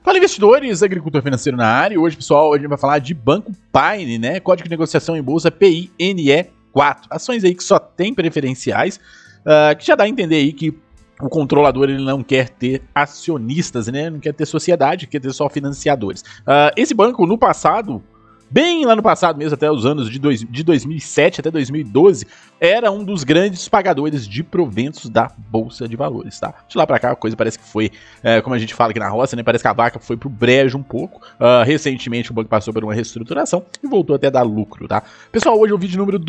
Fala, investidores, agricultor financeiro na área. Hoje, pessoal, a gente vai falar de Banco Paine, né? Código de negociação em bolsa PINE4. Ações aí que só tem preferenciais, que já dá a entender aí que o controlador ele não quer ter acionistas, né? Não quer ter sociedade, quer ter só financiadores. Esse banco, no passado, bem lá no passado mesmo, até os anos de 2007 até 2012, era um dos grandes pagadores de proventos da Bolsa de Valores, tá? De lá pra cá a coisa parece que foi, como a gente fala aqui na roça, né? Parece que a vaca foi pro brejo um pouco. Recentemente o banco passou por uma reestruturação e voltou até a dar lucro, tá? Pessoal, hoje é o vídeo número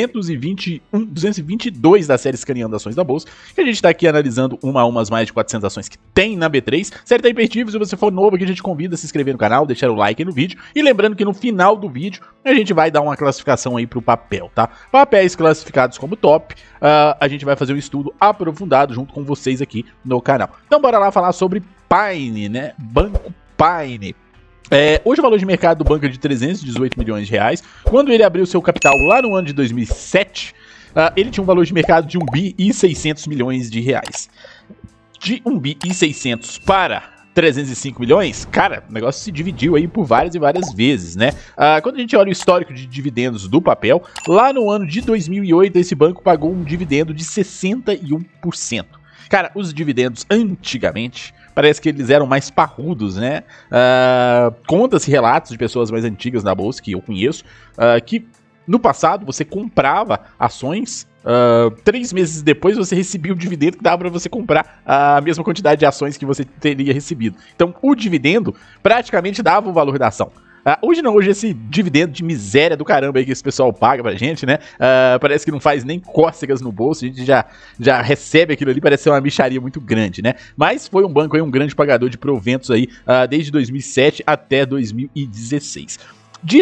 222 da série Escaneando Ações da Bolsa, que a gente tá aqui analisando uma a uma as mais de 400 ações que tem na B3. Série tá imperdível, se você for novo aqui, a gente convida a se inscrever no canal, deixar o like aí no vídeo, e lembrando que no final do vídeo a gente vai dar uma classificação aí pro papel, tá? Papéis classificados como top, a gente vai fazer um estudo aprofundado junto com vocês aqui no canal. Então bora lá falar sobre Paine, né? Banco Paine. Hoje o valor de mercado do banco é de 318 milhões de reais. Quando ele abriu seu capital lá no ano de 2007, ele tinha um valor de mercado de 1 bi e 600 milhões de reais. De 1 bi e 600 para 305 milhões, cara, o negócio se dividiu aí por várias e várias vezes, né? Quando a gente olha o histórico de dividendos do papel, lá no ano de 2008, esse banco pagou um dividendo de 61%. Cara, os dividendos antigamente, parece que eles eram mais parrudos, né? Conta-se relatos de pessoas mais antigas na bolsa, que eu conheço, que no passado você comprava ações, 3 meses depois você recebia o dividendo que dava para você comprar a mesma quantidade de ações que você teria recebido. Então o dividendo praticamente dava o valor da ação. Hoje não, hoje esse dividendo de miséria do caramba aí que esse pessoal paga pra gente, né? Parece que não faz nem cócegas no bolso, a gente já recebe aquilo ali, parece ser uma mixaria muito grande, né? Mas foi um banco aí, um grande pagador de proventos aí, desde 2007 até 2016. De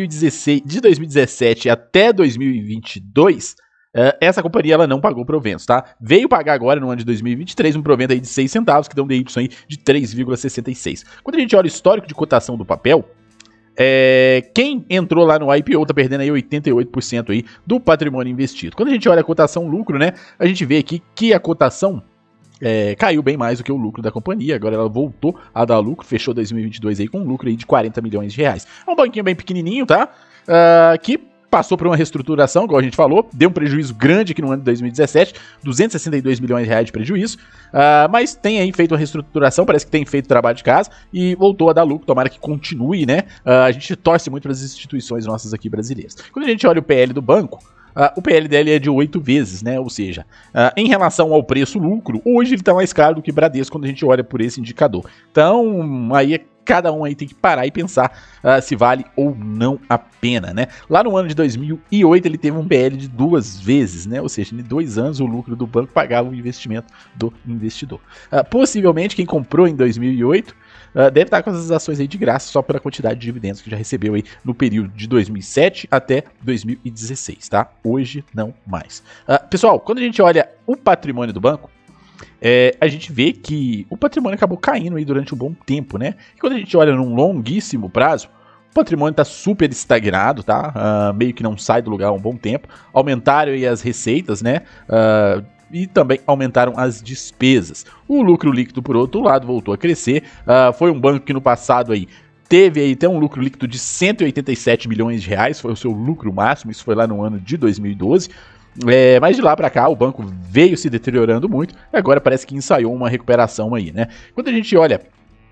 2017 até 2022, essa companhia ela não pagou proventos, tá? Veio pagar agora no ano de 2023 um provento aí de 6 centavos, que dá um DY aí de 3,66. Quando a gente olha o histórico de cotação do papel, quem entrou lá no IPO tá perdendo aí 88% aí do patrimônio investido. Quando a gente olha a cotação lucro, né, a gente vê aqui que a cotação caiu bem mais do que o lucro da companhia. Agora ela voltou a dar lucro, fechou 2022 aí com um lucro aí de 40 milhões de reais. É um banquinho bem pequenininho, tá? Que passou por uma reestruturação, igual a gente falou, deu um prejuízo grande aqui no ano de 2017, 262 milhões de reais de prejuízo, mas tem aí feito uma reestruturação, parece que tem feito trabalho de casa e voltou a dar lucro, tomara que continue, né? A gente torce muito para as instituições nossas aqui brasileiras. Quando a gente olha o PL do banco, o PL dele é de 8 vezes, né? Ou seja, em relação ao preço-lucro, hoje ele está mais caro do que Bradesco quando a gente olha por esse indicador. Então, aí cada um aí tem que parar e pensar se vale ou não a pena, né? Lá no ano de 2008 ele teve um PL de 2 vezes, né? Ou seja, em 2 anos o lucro do banco pagava o investimento do investidor. Possivelmente quem comprou em 2008 deve estar com essas ações aí de graça só pela quantidade de dividendos que já recebeu aí no período de 2007 até 2016, tá? Hoje não mais. Pessoal, quando a gente olha o patrimônio do banco, a gente vê que o patrimônio acabou caindo aí durante um bom tempo, né? E quando a gente olha num longuíssimo prazo, o patrimônio está super estagnado, tá? Meio que não sai do lugar há um bom tempo. Aumentaram aí as receitas, né? E também aumentaram as despesas. O lucro líquido, por outro lado, voltou a crescer. Foi um banco que no passado aí teve aí até um lucro líquido de 187 milhões de reais, foi o seu lucro máximo, isso foi lá no ano de 2012. Mas de lá para cá o banco veio se deteriorando muito e agora parece que ensaiou uma recuperação aí, né? Quando a gente olha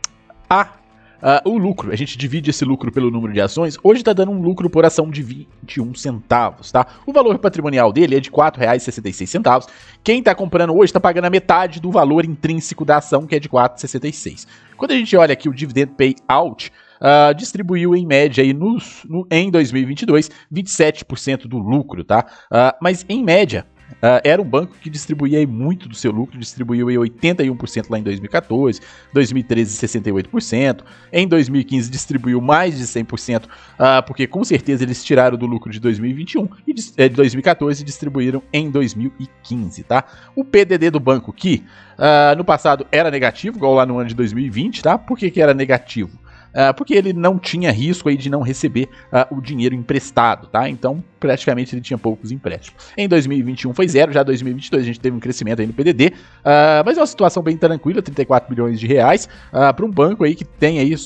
o lucro, a gente divide esse lucro pelo número de ações, hoje está dando um lucro por ação de 21 centavos, tá? O valor patrimonial dele é de R$ 4,66. Quem está comprando hoje está pagando a metade do valor intrínseco da ação, que é de R$ 4,66. Quando a gente olha aqui o dividend payout, distribuiu em média aí em 2022 27% do lucro, tá? Mas em média era um banco que distribuía aí muito do seu lucro, distribuiu aí 81% lá em 2014, 2013 68%, em 2015 distribuiu mais de 100%, porque com certeza eles tiraram do lucro de 2021 e de 2014 e distribuíram em 2015, tá? O PDD do banco que no passado era negativo, igual lá no ano de 2020, tá? Por que era negativo? porque ele não tinha risco aí de não receber o dinheiro emprestado, tá? Então, praticamente ele tinha poucos empréstimos. Em 2021 foi zero, já em 2022 a gente teve um crescimento aí no PDD, mas é uma situação bem tranquila, 34 bilhões de reais, para um banco aí que tem aí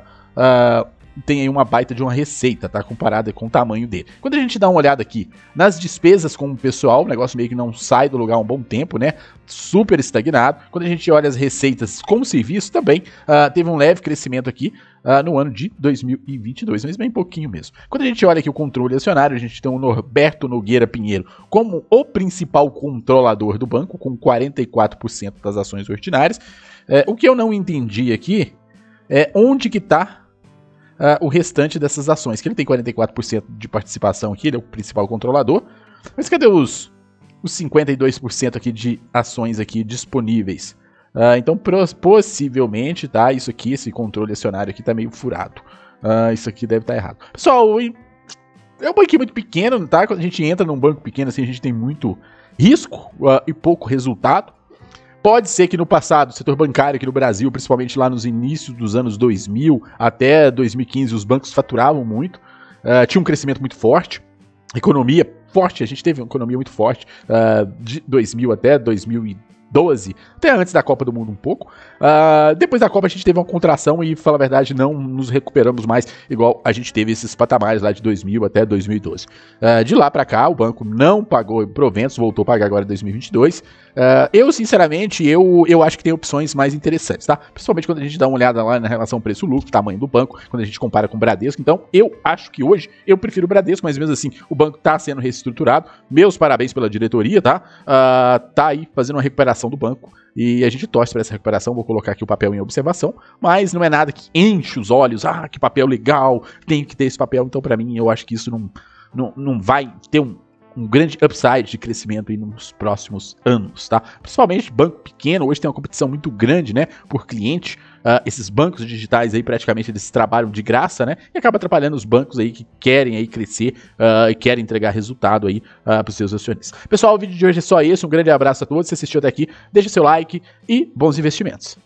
tem aí uma baita de uma receita, tá? Comparada com o tamanho dele. Quando a gente dá uma olhada aqui nas despesas com o pessoal, o negócio meio que não sai do lugar há um bom tempo, né? Super estagnado. Quando a gente olha as receitas com o serviço, também teve um leve crescimento aqui no ano de 2022, mas bem pouquinho mesmo. Quando a gente olha aqui o controle acionário, a gente tem o Norberto Nogueira Pinheiro como o principal controlador do banco, com 44% das ações ordinárias. O que eu não entendi aqui é onde que está o restante dessas ações, que ele tem 44% de participação aqui, ele é o principal controlador, mas cadê os 52% aqui de ações aqui disponíveis? Então, possivelmente, tá, isso aqui, esse controle acionário aqui tá meio furado. Isso aqui deve estar errado. Pessoal, é um banquinho muito pequeno, tá? Quando a gente entra num banco pequeno assim, a gente tem muito risco e pouco resultado. Pode ser que no passado, o setor bancário aqui no Brasil, principalmente lá nos inícios dos anos 2000 até 2015, os bancos faturavam muito, tinha um crescimento muito forte, economia forte, a gente teve uma economia muito forte de 2000 até 2012, até antes da Copa do Mundo um pouco. Depois da Copa a gente teve uma contração e, falar a verdade, não nos recuperamos mais igual a gente teve esses patamares lá de 2000 até 2012. De lá para cá, o banco não pagou proventos, voltou a pagar agora em 2022. Eu, sinceramente, eu acho que tem opções mais interessantes, tá? Principalmente quando a gente dá uma olhada lá na relação preço-lucro, tamanho do banco, quando a gente compara com o Bradesco. Então, eu acho que hoje eu prefiro o Bradesco, mas mesmo assim, o banco tá sendo reestruturado. Meus parabéns pela diretoria, tá? Tá aí fazendo uma recuperação do banco e a gente torce para essa recuperação. Vou colocar aqui o papel em observação, mas não é nada que enche os olhos. Que papel legal, tenho que ter esse papel. Então, para mim, eu acho que isso não vai ter um grande upside de crescimento aí nos próximos anos, tá? Principalmente banco pequeno, hoje tem uma competição muito grande, né, por cliente. Esses bancos digitais aí praticamente eles trabalham de graça, né, e acaba atrapalhando os bancos aí que querem aí crescer e querem entregar resultado aí para os seus acionistas. Pessoal, o vídeo de hoje é só esse, um grande abraço a todos, se assistiu até aqui, deixa seu like e bons investimentos.